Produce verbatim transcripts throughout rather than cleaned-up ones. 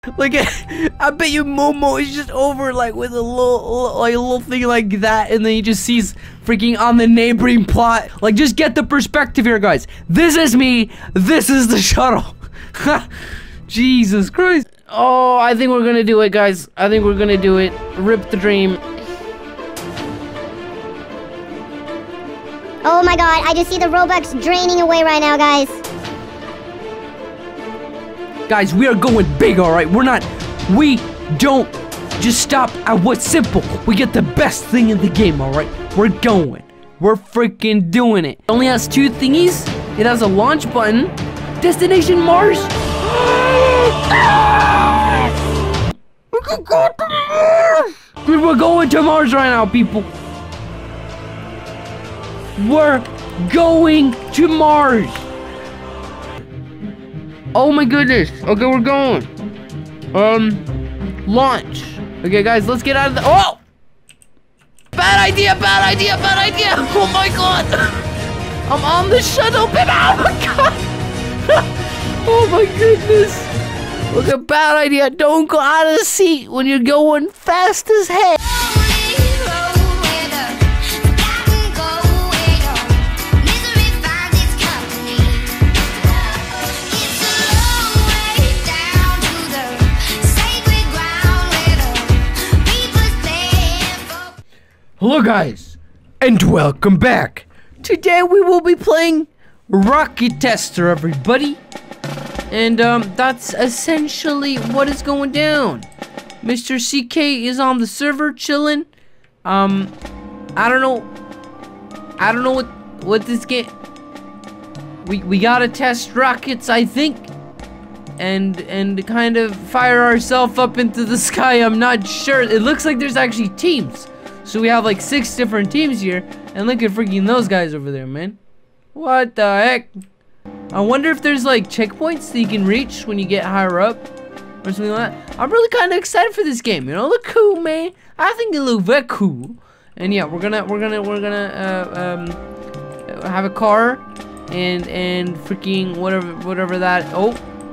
Like, I bet you Momo is just over, like, with a little, like, a little thing like that, and then he just sees freaking on the neighboring plot. Like, just get the perspective here, guys. This is me. This is the shuttle. Jesus Christ. Oh, I think we're gonna do it, guys. I think we're gonna do it. Rip the dream. Oh my god, I just see the Robux draining away right now, guys. Guys, we are going big, alright? We're not... We don't just stop at what's simple. We get the best thing in the game, alright? We're going. We're freaking doing it. It only has two thingies. It has a launch button. Destination Mars. We can go to Mars. We're going to Mars right now, people. We're going to Mars. Oh my goodness. Okay, we're going. Um, launch. Okay, guys, let's get out of the... Oh! Bad idea, bad idea, bad idea. Oh my god. I'm on the shuttle, baby. Oh my god. Oh my goodness. Look, a bad idea. Don't go out of the seat when you're going fast as heck. Hello guys, and welcome back. Today we will be playing Rocket Tester, everybody. And um, that's essentially what is going down. Mister C K is on the server chilling. Um, I don't know. I don't know what what this game. We we gotta test rockets, I think, and and kind of fire ourselves up into the sky. I'm not sure. It looks like there's actually teams. So we have like six different teams here, and look at freaking those guys over there, man. What the heck? I wonder if there's like checkpoints that you can reach when you get higher up, or something like that. I'm really kind of excited for this game. You know, look cool, man. I think it looks very cool. And yeah, we're gonna, we're gonna, we're gonna uh, um, have a car, and and freaking whatever, whatever that. Oh,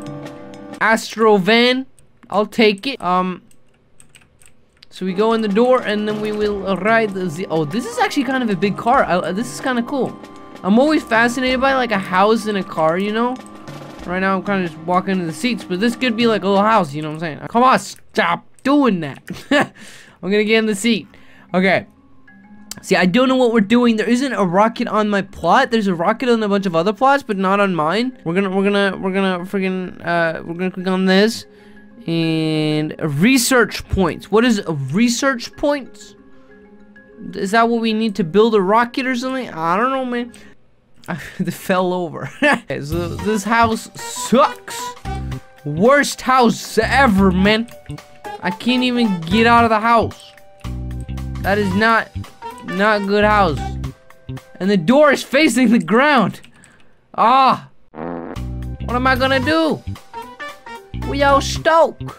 Astro van. I'll take it. Um. So we go in the door, and then we will ride the Z. Oh, this is actually kind of a big car. I, this is kind of cool. I'm always fascinated by like a house in a car, you know? Right now I'm kind of just walking into the seats, but this could be like a little house, you know what I'm saying? Come on, stop doing that. I'm gonna get in the seat. Okay. See, I don't know what we're doing. There isn't a rocket on my plot. There's a rocket on a bunch of other plots, but not on mine. We're gonna, we're gonna, we're gonna freaking, uh, we're gonna click on this. And research points. What is a research points? Is that what we need to build a rocket or something? I don't know, man. I fell over. So this house sucks. Worst house ever, man. I can't even get out of the house. That is not not a good house. And the door is facing the ground. Ah. What am I gonna do? We all stoke.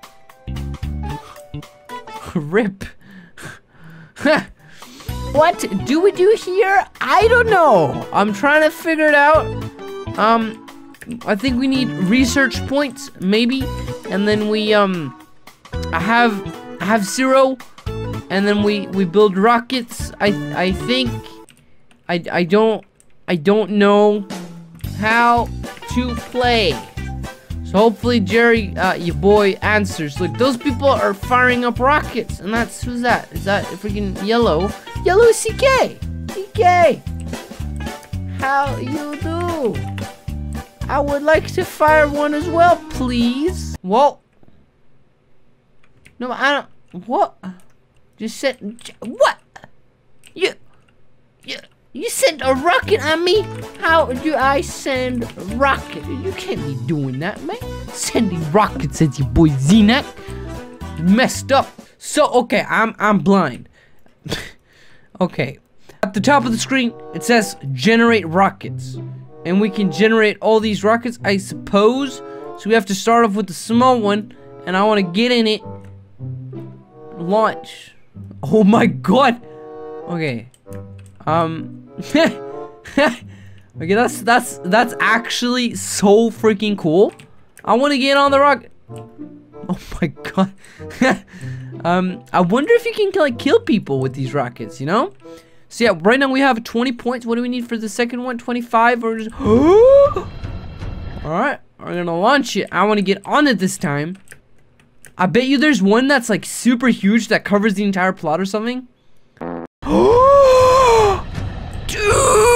Rip. What do we do here? I don't know. I'm trying to figure it out. Um, I think we need research points, maybe, and then we um, I have I have zero, and then we we build rockets. I I think I I don't I don't know how to play. So hopefully Jerry, uh, your boy, answers. Look, those people are firing up rockets, and that's, who's that? Is that freaking Yellow? Yellow is C K! C K! How you do? I would like to fire one as well, please. Whoa. No, I don't, what? Just said, what? You, you. You sent a rocket on me? How do I send a rocket? You can't be doing that, man. Sending rockets at your boy Z-Nack. Messed up. So, okay, I'm I'm blind. Okay. At the top of the screen, it says generate rockets. And we can generate all these rockets, I suppose. So we have to start off with the small one. And I want to get in it. Launch. Oh my god. Okay. Um... Okay, that's that's that's actually so freaking cool. I want to get on the rocket. Oh my god. um, I wonder if you can like kill people with these rockets, you know? So yeah, right now we have twenty points. What do we need for the second one? twenty-five or just... Alright, we're gonna launch it. I want to get on it this time. I bet you there's one that's like super huge that covers the entire plot or something. Dude!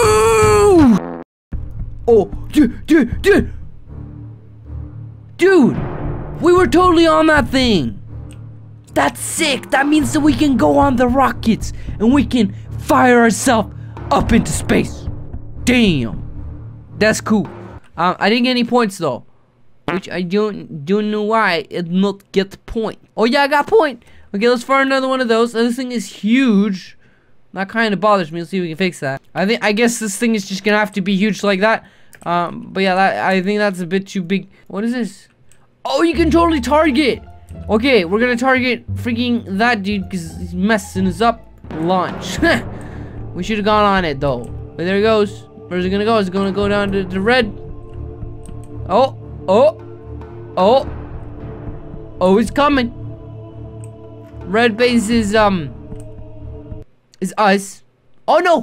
Oh, dude, dude, dude! Dude! We were totally on that thing! That's sick! That means that we can go on the rockets and we can fire ourselves up into space. Damn! That's cool. Um, I didn't get any points though. Which I don't don't know why I did not get point. Oh yeah, I got point! Okay, let's fire another one of those. This thing is huge. That kind of bothers me. Let's see if we can fix that. I think I guess this thing is just gonna have to be huge like that. Um, but yeah, that, I think that's a bit too big. What is this? Oh, you can totally target. Okay, we're gonna target freaking that dude because he's messing us up. Launch. We should have gone on it though. But there he goes. Where's it gonna go? Is it gonna go down to the red? Oh, oh, oh, oh! It's coming. Red base is um is us. Oh no!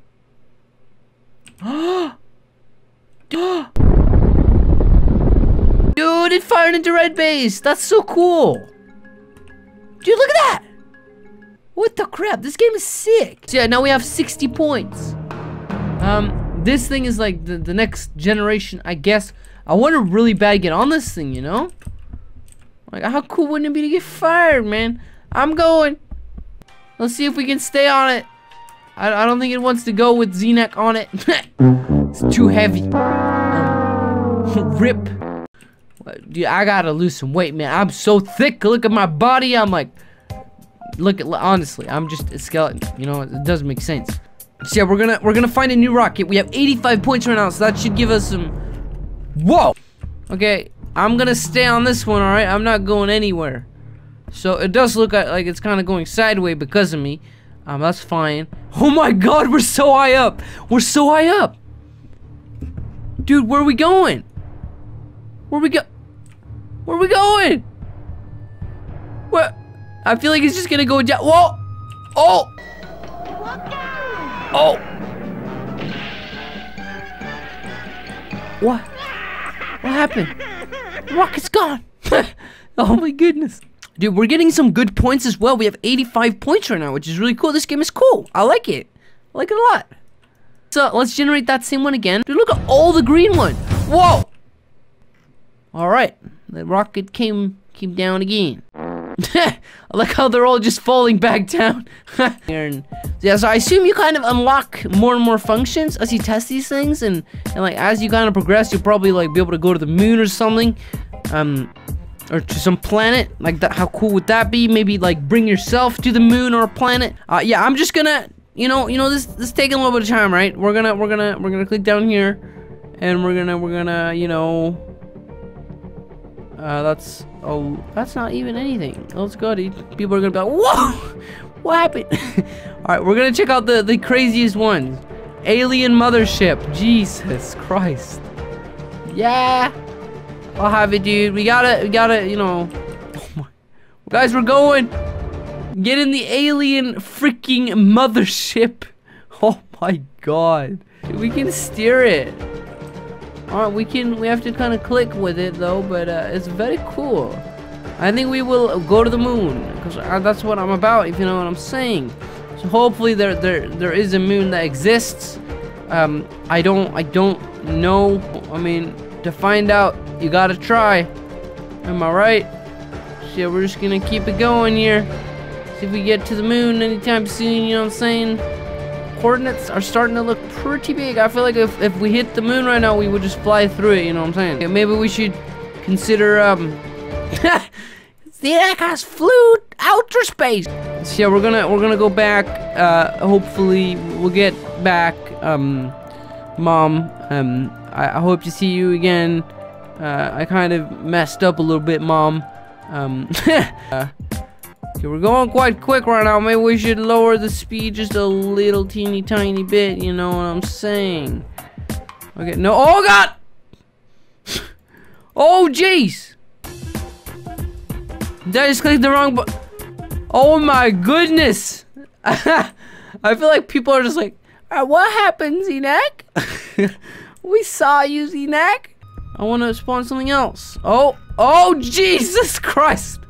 Dude, it fired into red base. That's so cool. Dude, look at that. What the crap? This game is sick. So yeah, now we have sixty points. Um, this thing is like the, the next generation, I guess. I want to really bad get on this thing, you know? Like, how cool wouldn't it be to get fired, man? I'm going. Let's see if we can stay on it. I, I don't think it wants to go with Z-neck on it. It's too heavy. Um, rip. Dude, I gotta lose some weight, man. I'm so thick. Look at my body. I'm like, look at, honestly, I'm just a skeleton. You know, it doesn't make sense. So yeah, we're gonna we're gonna find a new rocket. We have eighty-five points right now, so that should give us some. Whoa. Okay, I'm gonna stay on this one. All right, I'm not going anywhere. So it does look like it's kind of going sideways because of me. Um, that's fine. Oh my God, we're so high up. We're so high up. Dude, where are we going? Where we go? Where are we going? What? I feel like it's just gonna go down. Whoa! Oh! Oh! What? What happened? The rocket's gone. Oh my goodness. Dude, we're getting some good points as well. We have eighty-five points right now, which is really cool. This game is cool. I like it. I like it a lot. So let's generate that same one again. Dude, look at all the green ones. Whoa! Alright. The rocket came came down again. I like how they're all just falling back down. Yeah, so I assume you kind of unlock more and more functions as you test these things, and, and like as you kind of progress, you'll probably like be able to go to the moon or something. Um or to some planet like that. How cool would that be? Maybe like bring yourself to the moon or a planet. Uh yeah, I'm just gonna, you know, you know this this is taking a little bit of time, right? We're gonna we're gonna we're gonna click down here, and we're gonna we're gonna, you know, Uh, that's, oh, that's not even anything. Let's go, dude. People are gonna be like, whoa! What happened? Alright, we're gonna check out the, the craziest ones. Alien mothership. Jesus Christ. Yeah! I'll have it, dude. We gotta, we gotta, you know. Oh my. Guys, we're going. Get in the alien freaking mothership. Oh my God. Dude, we can steer it. Alright, we can, we have to kind of click with it though, but uh, it's very cool. I think we will go to the moon, because that's what I'm about, if you know what I'm saying. So hopefully there there there is a moon that exists. Um, I don't I don't know. I mean, to find out, you gotta try. Am I right? So yeah, we're just gonna keep it going here. See if we get to the moon anytime soon, you know what I'm saying? Coordinates are starting to look pretty big. I feel like if, if we hit the moon right now, we would just fly through it, you know what I'm saying? Okay, maybe we should consider, um... the Echoes flew outer space! So yeah, we're gonna, we're gonna go back, uh, hopefully we'll get back, um, Mom, um, I, I hope to see you again. Uh, I kind of messed up a little bit, Mom. Um, uh, Okay, we're going quite quick right now. Maybe we should lower the speed just a little teeny tiny bit, you know what I'm saying? Okay, no, oh God! Oh jeez! Did I just click the wrong button? Oh my goodness! I feel like people are just like, alright, what happened, Z-Nack? We saw you, Z-Nack. I want to spawn something else. Oh, oh, Jesus Christ!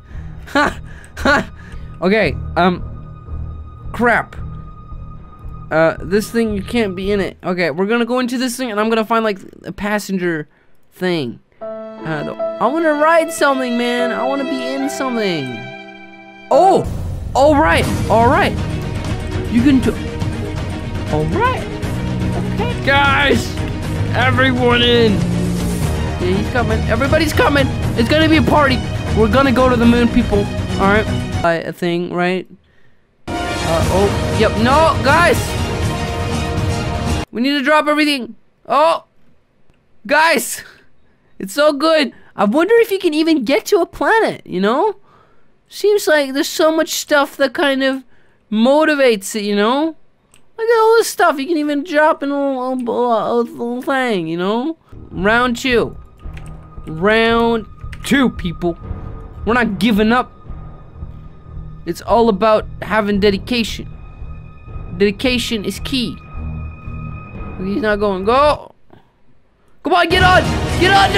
Okay, um, crap. Uh, this thing, you can't be in it. Okay, we're gonna go into this thing, and I'm gonna find, like, a passenger thing. Uh, the, I wanna ride something, man. I wanna be in something. Oh! Alright, alright. You can do... Alright. Okay. Guys! Everyone in! Yeah, he's coming. Everybody's coming! It's gonna be a party! We're gonna go to the moon, people. Alright. Uh, a thing, right? Uh, oh, yep. No, guys! We need to drop everything. Oh! Guys! It's so good. I wonder if you can even get to a planet, you know? Seems like there's so much stuff that kind of motivates it, you know? Look at all this stuff. You can even drop in a little, a little thing, you know? Round two. Round two, people. We're not giving up. It's all about having dedication. Dedication is key. He's not going. Go! Come on, get on! Get on!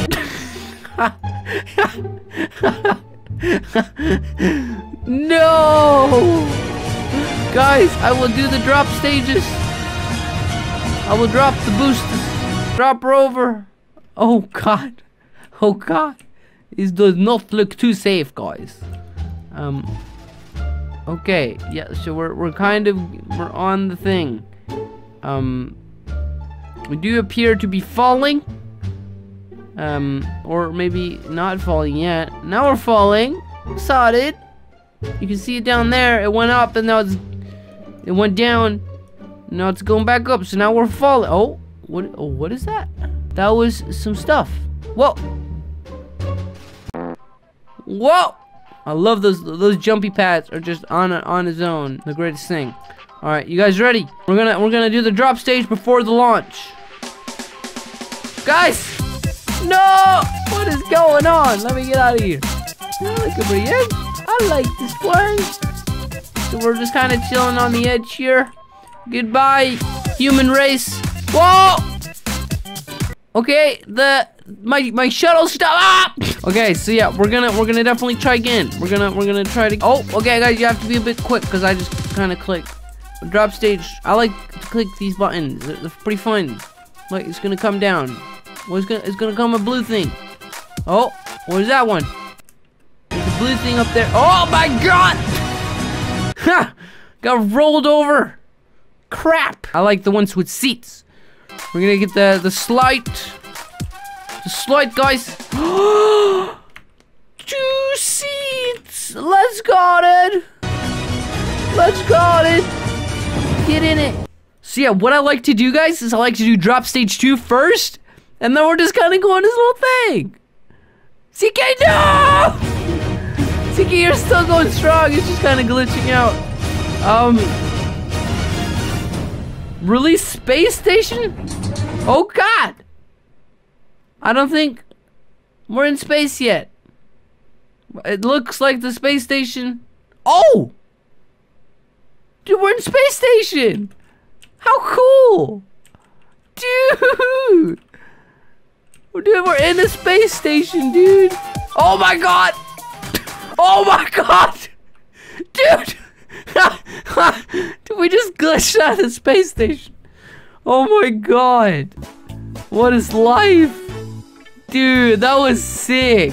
No! No! Guys, I will do the drop stages. I will drop the boosters. Drop rover. Oh God. Oh God. This does not look too safe, guys. Um. Okay. Yeah. So we're we're kind of we're on the thing. Um. We do appear to be falling. Um. Or maybe not falling yet. Now we're falling. Saw it. You can see it down there. It went up and now it's it went down. Now it's going back up. So now we're falling. Oh, what? Oh, what is that? That was some stuff. Whoa. Whoa. I love those those jumpy pads are just on on its own the greatest thing. All right, you guys ready? We're gonna we're gonna do the drop stage before the launch. Guys, no! What is going on? Let me get out of here. I like it pretty good. I like this one. So we're just kind of chilling on the edge here. Goodbye, human race. Whoa! Okay, the my my shuttle stop. Ah! Okay, so yeah, we're gonna we're gonna definitely try again. We're gonna we're gonna try to. Oh, okay, guys, you have to be a bit quick because I just kind of clicked. Drop stage. I like to click these buttons. They're, they're pretty fun. Like it's gonna come down. Well, it's gonna it's gonna come a blue thing. Oh, what is that one? There's a blue thing up there. Oh my God! Ha! Got rolled over. Crap! I like the ones with seats. We're gonna get the the slide. The slide, guys. Two seats. Let's got it. Let's got it. Get in it. So yeah, what I like to do, guys, is I like to do drop stage two first, and then we're just kind of going this little thing. C K, no! C K, you're still going strong. It's just kind of glitching out. Um, release space station? Oh God! I don't think we're in space yet. It looks like the space station. Oh! Dude, we're in space station! How cool! Dude! Dude, we're in a space station, dude! Oh my God! Oh my God! Dude! Dude, we just glitched out of the space station. Oh my God! What is life? Dude, that was sick!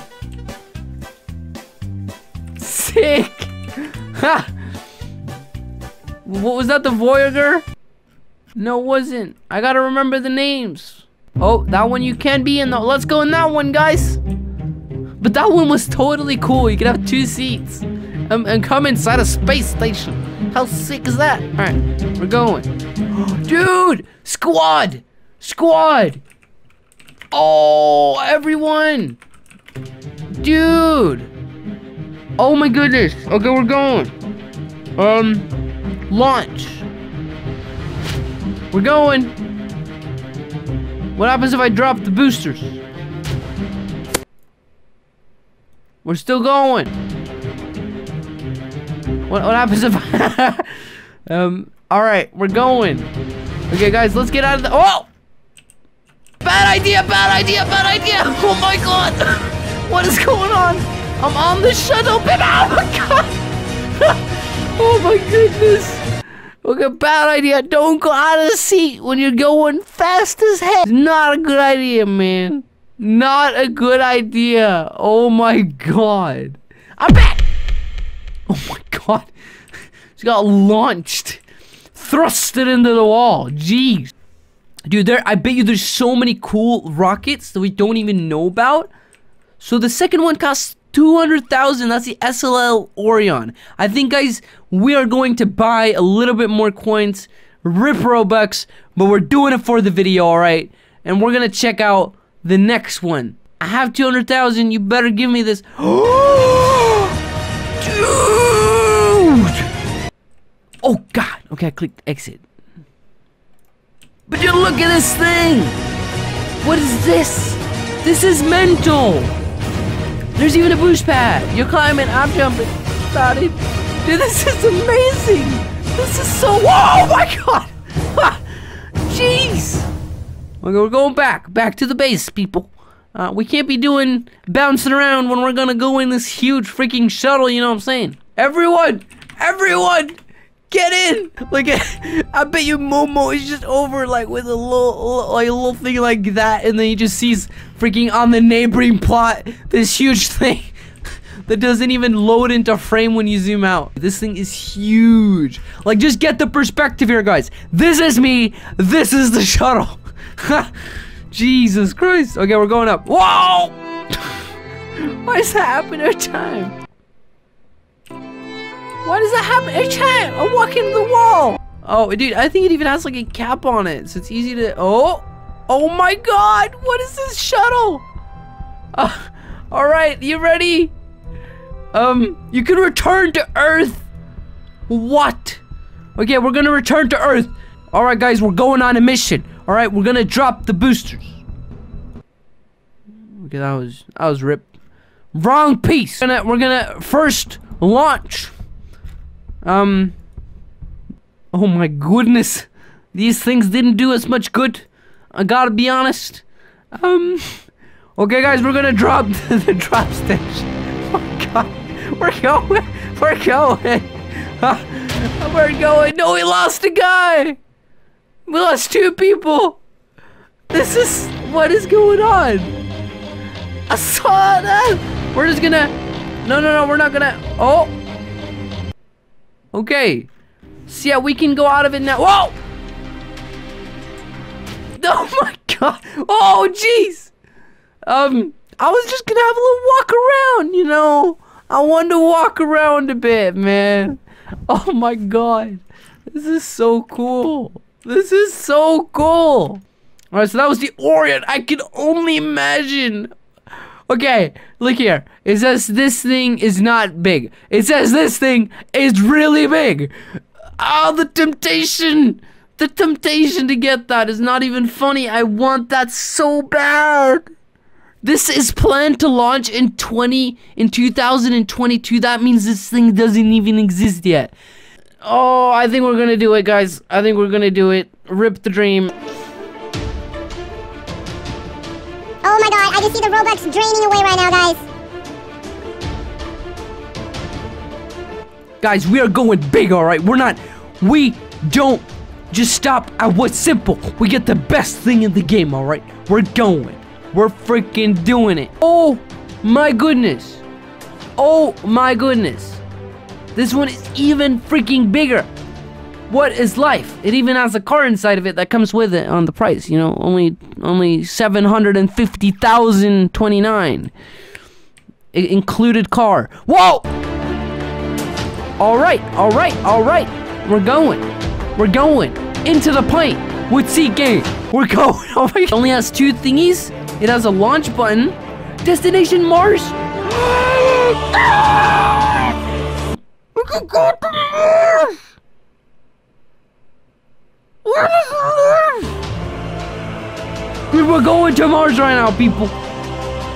Sick! Ha! What was that, the Voyager? No, it wasn't. I gotta remember the names. Oh, that one you can be in though. Let's go in that one, guys. But that one was totally cool. You could have two seats um, and come inside a space station. How sick is that? All right, we're going. Dude, squad, squad. Oh, everyone. Dude. Oh my goodness. Okay, we're going. Um, launch. We're going. What happens if I drop the boosters? We're still going. What, what happens if... um, alright, we're going. Okay, guys, let's get out of the... Oh! Bad idea, bad idea, bad idea! Oh my god! What is going on? I'm on the shuttle, but oh my god! Oh my goodness! Okay, bad idea. Don't go out of the seat when you're going fast as heck. Not a good idea, man. Not a good idea. Oh my god. I'm back! Oh my god. She got launched. Thrusted into the wall. Jeez. Dude, there, I bet you there's so many cool rockets that we don't even know about. So the second one costs two hundred thousand. That's the S L L Orion. I think, guys, we are going to buy a little bit more coins, rip Robux, but we're doing it for the video, alright? And we're gonna check out the next one. I have two hundred thousand. You better give me this. Oh, dude! Oh, God. Okay, I clicked exit. But you look at this thing! What is this? This is mental! There's even a boost pad! You're climbing, I'm jumping. Started. Dude, this is amazing! This is so... Whoa, oh my god! Jeez! Okay, we're going back. Back to the base, people. Uh, we can't be doing... bouncing around when we're gonna go in this huge freaking shuttle, you know what I'm saying? Everyone! Everyone! Get in! Like, I bet you Momo is just over, like, with a little, like, a little thing like that, and then he just sees freaking on the neighboring plot this huge thing that doesn't even load into frame when you zoom out. This thing is huge. Like, just get the perspective here, guys. This is me. This is the shuttle. Jesus Christ. Okay, we're going up. Whoa! Why does that happen every time? Why does that happen every time I walk into the wall? Oh, dude, I think it even has like a cap on it, so it's easy to... Oh! Oh my god! What is this shuttle? Uh, Alright, you ready? Um, you can return to Earth. What? Okay, we're gonna return to Earth. Alright, guys, we're going on a mission. Alright, we're gonna drop the boosters. Okay, that was... That was rip. Wrong piece! We're gonna, we're gonna first launch... Um, oh my goodness, these things didn't do us much good, I gotta be honest. Um, okay guys, we're gonna drop the, the drop station. Oh my god, we're going, we're going, uh, we're going, no, we lost a guy, we lost two people, this is, what is going on? I saw that, we're just gonna, no, no, no, we're not gonna, oh. Okay, so yeah, we can go out of it now. Whoa! Oh my god! Oh jeez! Um, I was just gonna have a little walk around, you know. I wanted to walk around a bit, man. Oh my god, this is so cool. This is so cool. All right, so that was the Orion. I can only imagine. Okay, look here. It says this thing is not big. It says this thing is really big. Oh, the temptation. The temptation to get that is not even funny. I want that so bad. This is planned to launch in twenty in two thousand twenty-two. That means this thing doesn't even exist yet. Oh, I think we're gonna do it, guys. I think we're gonna do it. Rip the dream. Oh my god, I can see the Robux draining away right now, guys. Guys, we are going big, alright? We're not... We don't just stop at what's simple. We get the best thing in the game, alright? We're going. We're freaking doing it. Oh my goodness. Oh my goodness. This one is even freaking bigger. What is life? It even has a car inside of it that comes with it on the price, you know, only only seven hundred fifty thousand twenty-nine. Included car. Whoa! Alright, alright, alright. We're going. We're going into the plane with seat gain. We're going. Oh my god. It only has two thingies. It has a launch button. Destination Mars. We can go to Mars. Where is Mars? Dude, we're going to Mars right now, people.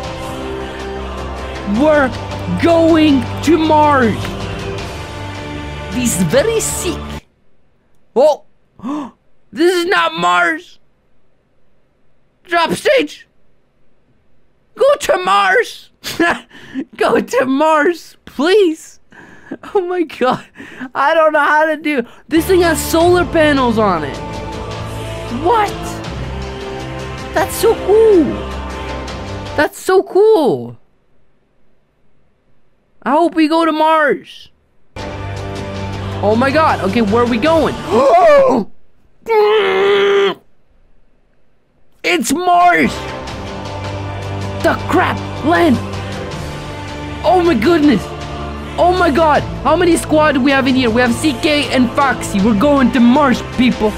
We're going to Mars. This is very sick. Oh, this is not Mars. Drop stage. Go to Mars. Go to Mars, please. Oh my god. I don't know how to do. This thing has solar panels on it. What? That's so cool. That's so cool. I hope we go to Mars. Oh my god. Okay, where are we going? It's Mars. The crap. Land. Oh my goodness. Oh my god. How many squad do we have in here? We have C K and Foxy. We're going to Mars, people.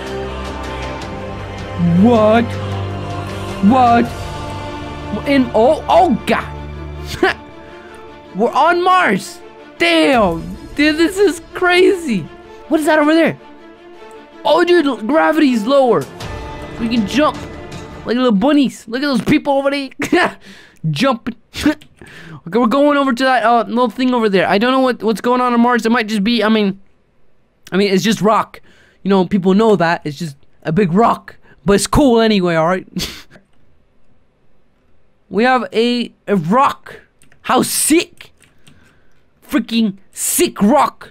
What? What? In oh oh god. We're on Mars. Damn. Dude, this is crazy. What is that over there? Oh dude, gravity's lower. We can jump like little bunnies. Look at those people over there. Jumping. Okay, we're going over to that uh, little thing over there. I don't know what, what's going on on Mars. It might just be, I mean, I mean, it's just rock. You know, people know that. It's just a big rock. But it's cool anyway, alright? We have a, a rock. How sick. Freaking sick rock.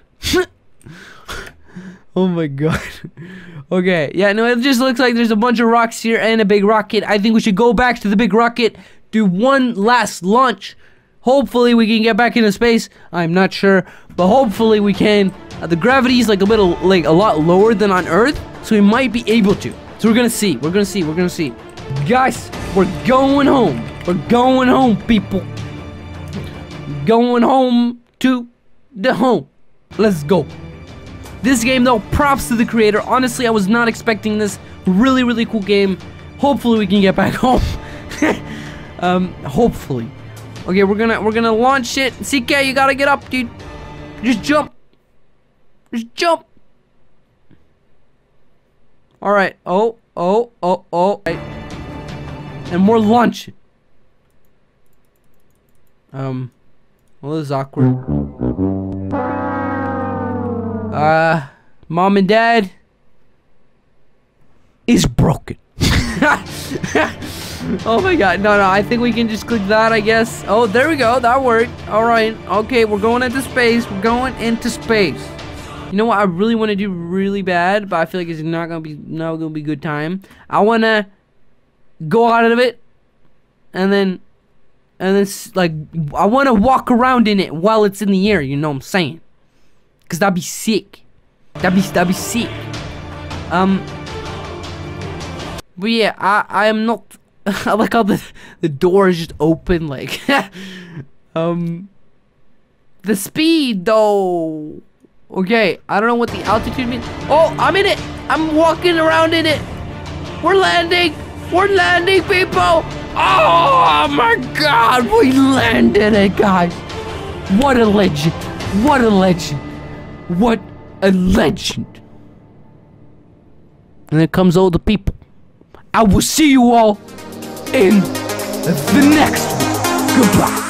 Oh my god. Okay, yeah, no, it just looks like there's a bunch of rocks here and a big rocket. I think we should go back to the big rocket, do one last launch. Hopefully we can get back into space. I'm not sure, but hopefully we can. Uh, the gravity is like a little, like a lot lower than on Earth, so we might be able to. So we're gonna see, we're gonna see, we're gonna see. Guys, we're going home. We're going home, people. Going home to the home. Let's go. This game though, props to the creator. Honestly, I was not expecting this. Really, really cool game. Hopefully we can get back home. um, hopefully. Okay, we're gonna we're gonna launch it. C K, you gotta get up, dude. Just jump. Just jump. Alright. Oh, oh, oh, oh. Right. And we're launching. Um, well, this is awkward. Uh, mom and dad is broken. Oh my god, no, no, I think we can just click that, I guess. Oh, there we go, that worked. Alright, okay, we're going into space. We're going into space. You know what I really want to do really bad, but I feel like it's not gonna be not gonna be good time. I wanna go out of it, and then, and then like I wanna walk around in it while it's in the air. You know what I'm saying? Cause that'd be sick. That'd be that'd be sick. Um. But yeah, I I am not. I like how the the door is just open. Like, um, the speed though. Okay, I don't know what the altitude means. Oh, I'm in it. I'm walking around in it. We're landing. We're landing, people. Oh my God, we landed it, guys. What a legend. What a legend. What a legend. And then comes all the people. I will see you all in the next one. Goodbye.